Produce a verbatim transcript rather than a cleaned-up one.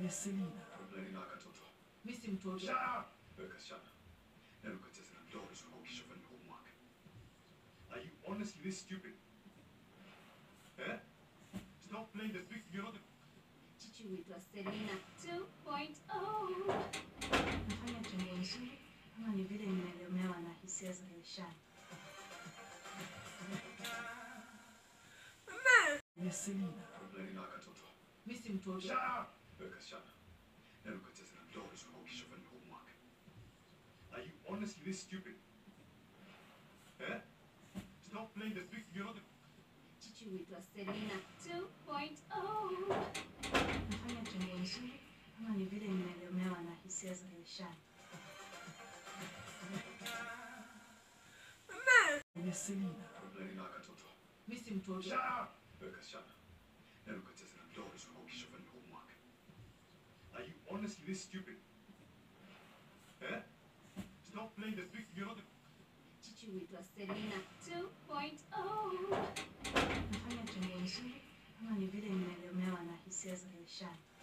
Selina. Selina katoto. Mimi si mtoto. Shut up. Weka shana. Neno kacheza na mdogo zako ukishafanya homework. Are you honestly this stupid? Eh? Stop playing the big, you're not the... Chichi huitwa Selina two point oh. Nafanya jambo nzuri ama ni vile nimelemewa na hisia za Maisha? Selina. Selina katoto. Mimi si mtoto. Shut up. Weka shana. Neno kacheza na mdogo zako ukishafanya homework. Are you honestly this stupid? Eh? Stop playing the big, you're not the... Chichi huitwa Selina two point oh. Nafanya jambo nzuri ama ni vile nimelemewa na hisia za Maisha? Selina. Selina katoto. Mimi si mtoto. Shut up. Weka shana. Neno kacheza na mdogo zako ukishafanya homework. Are you honestly this stupid? Eh? Stop playing the big, you're not the... Chichi huitwa Selina two point oh. Nafanya jambo nzuri ama ni vile nimelemewa na hisia za Maisha?